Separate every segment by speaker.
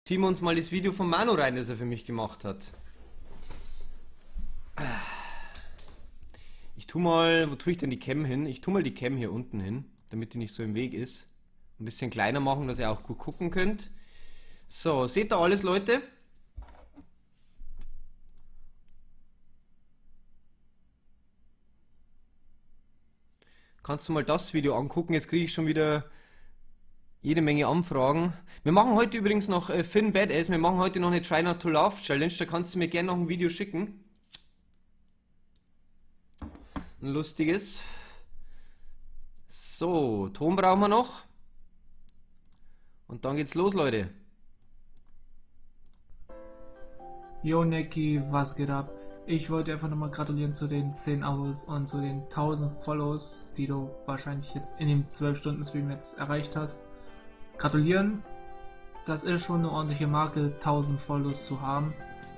Speaker 1: Ziehen wir uns mal das Video von Manu rein, das er für mich gemacht hat. Ich tue mal, wo tue ich denn die Cam hin? Ich tue mal die Cam hier unten hin, damit die nicht so im Weg ist. Ein bisschen kleiner machen, dass ihr auch gut gucken könnt. So, seht ihr alles, Leute? Kannst du mal das Video angucken? Jetzt kriege ich schon wieder jede Menge Anfragen. Wir machen heute übrigens noch Finn Badass. Wir machen heute noch eine Try Not to Laugh Challenge. Da kannst du mir gerne noch ein Video schicken. Ein lustiges. So, Ton brauchen wir noch. Und dann geht's los, Leute.
Speaker 2: Yo Neki, was geht ab? Ich wollte einfach nochmal gratulieren zu den 10 Abos und zu den 1000 Follows, die du wahrscheinlich jetzt in dem 12-Stunden-Stream jetzt erreicht hast. Gratulieren, das ist schon eine ordentliche Marke, 1000 Follows zu haben.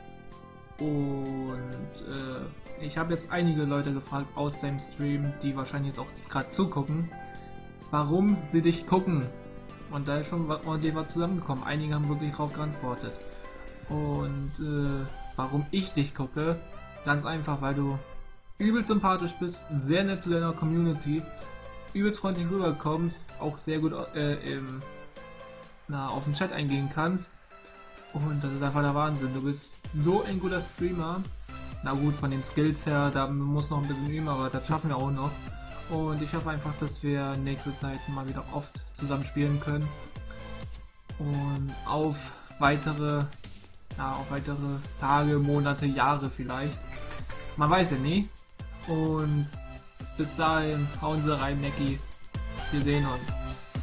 Speaker 2: Und ich habe jetzt einige Leute gefragt aus deinem Stream, die wahrscheinlich jetzt auch gerade zugucken, warum sie dich gucken. Und da ist schon ordentlich was zusammengekommen. Einige haben wirklich drauf geantwortet. Und warum ich dich gucke, ganz einfach, weil du übelst sympathisch bist, sehr nett zu deiner Community, übelst freundlich rüberkommst, auch sehr gut auf den Chat eingehen kannst. Und das ist einfach der Wahnsinn. Du bist so ein guter Streamer. Na gut, von den Skills her, da muss noch ein bisschen üben, aber das schaffen wir auch noch. Und ich hoffe einfach, dass wir nächste Zeit mal wieder oft zusammen spielen können. Und auf weitere Tage, Monate, Jahre vielleicht. Man weiß ja nie. Und bis dahin, hauen Sie rein, Neki. Wir sehen uns.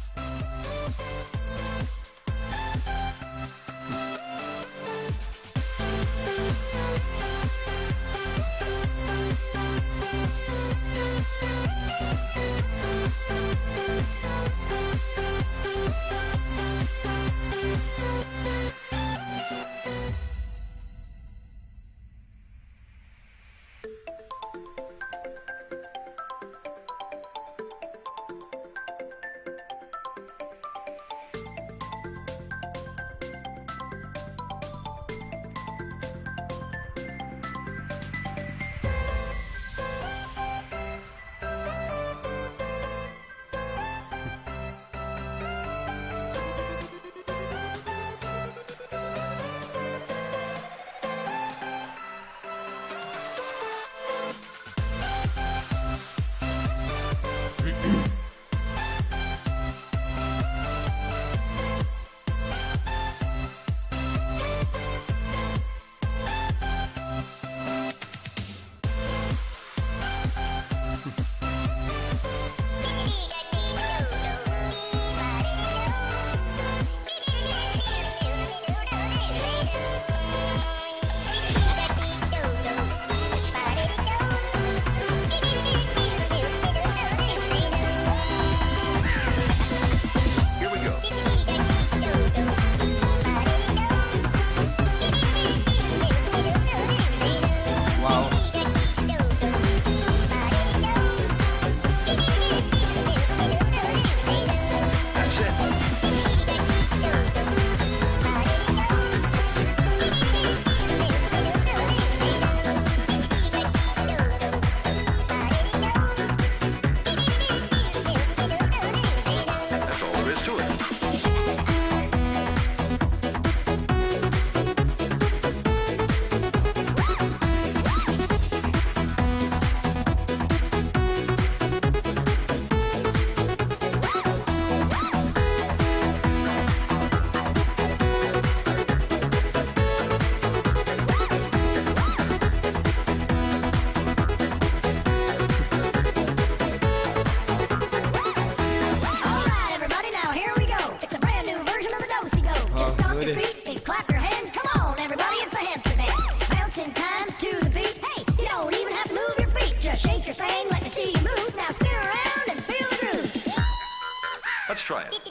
Speaker 3: Let's try it.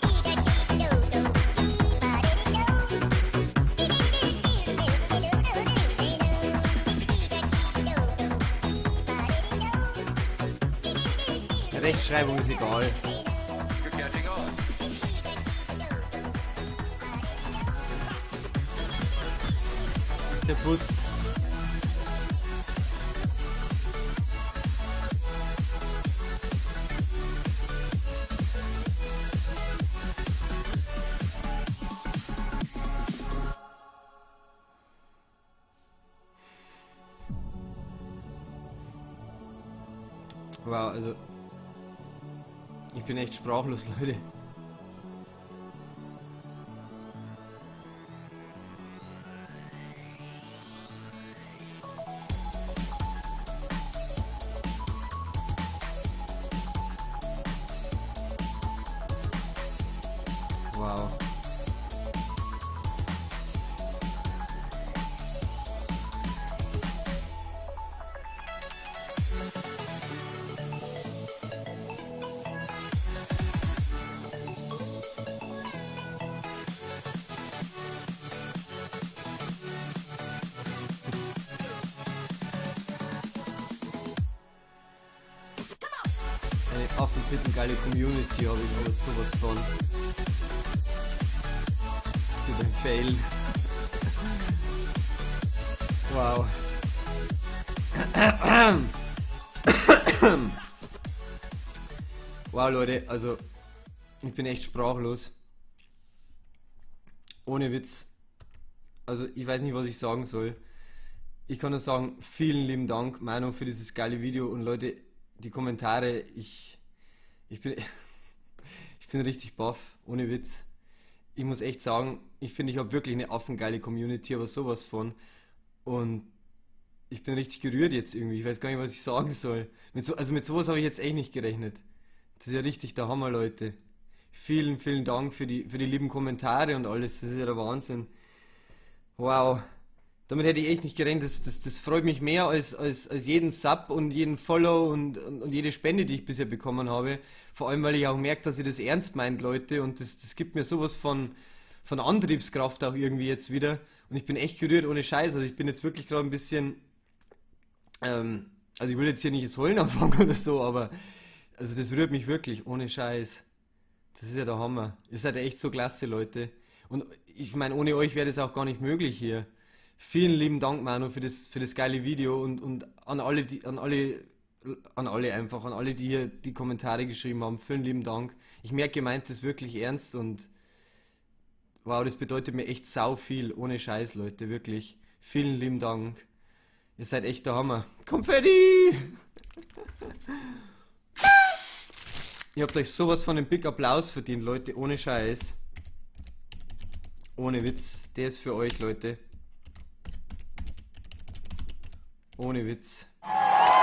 Speaker 1: Rechtschreibung ist egal.
Speaker 3: You're catching on.
Speaker 1: Der Putz. Wow, also ich bin echt sprachlos, Leute. Wow. Eine affenpitten-geile Community habe ich, aber sowas von. Für den Fail. Wow. Wow, Leute, also ich bin echt sprachlos. Ohne Witz. Also ich weiß nicht, was ich sagen soll. Ich kann nur sagen, vielen lieben Dank, Manu, für dieses geile Video. Und Leute, die Kommentare, ich bin, ich bin richtig baff, ohne Witz. Ich muss echt sagen, ich finde, ich habe wirklich eine affengeile Community, aber sowas von. Und ich bin richtig gerührt jetzt irgendwie. Ich weiß gar nicht, was ich sagen soll. Also mit sowas habe ich jetzt echt nicht gerechnet. Das ist ja richtig der Hammer, Leute. Vielen, vielen Dank für die lieben Kommentare und alles. Das ist ja der Wahnsinn. Wow. Damit hätte ich echt nicht gerechnet. Das freut mich mehr als jeden Sub und jeden Follow und jede Spende, die ich bisher bekommen habe. Vor allem, weil ich auch merke, dass ihr das ernst meint, Leute. Und das gibt mir sowas von Antriebskraft auch irgendwie jetzt wieder. Und ich bin echt gerührt, ohne Scheiß. Also ich bin jetzt wirklich gerade ein bisschen... also ich will jetzt hier nicht das Heulen anfangen oder so, aber... Also das rührt mich wirklich, ohne Scheiß. Das ist ja der Hammer. Ihr seid ja echt so klasse, Leute. Und ich meine, ohne euch wäre das auch gar nicht möglich hier. Vielen lieben Dank, Manu, für das geile Video und an alle, an alle, die hier die Kommentare geschrieben haben. Vielen lieben Dank. Ich merke, ihr meint das wirklich ernst und wow, das bedeutet mir echt sau viel. Ohne Scheiß, Leute, wirklich. Vielen lieben Dank. Ihr seid echt der Hammer. Konfetti! Ihr habt euch sowas von einem Big Applaus verdient, Leute, ohne Scheiß. Ohne Witz, der ist für euch, Leute. Ohne Witz. Wow.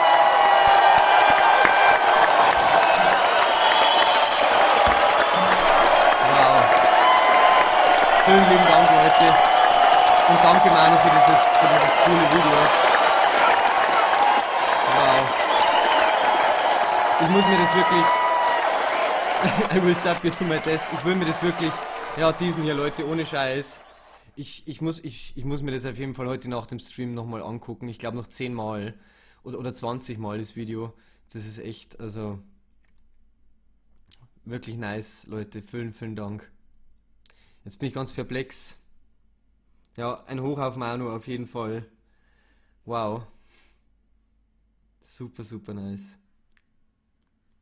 Speaker 1: Vielen lieben Dank, Leute. Und danke, Manu, für dieses coole Video. Wow. Ich muss mir das wirklich... I will sub you to my desk. Ich will mir das wirklich, ja, diesen hier, Leute, ohne Scheiß. Ich muss mir das auf jeden Fall heute nach dem Stream nochmal angucken. Ich glaube noch 10 Mal oder 20 Mal das Video. Das ist echt, also wirklich nice, Leute. Vielen, vielen Dank. Jetzt bin ich ganz perplex. Ja, ein Hoch auf Manu auf jeden Fall. Wow. Super, super nice.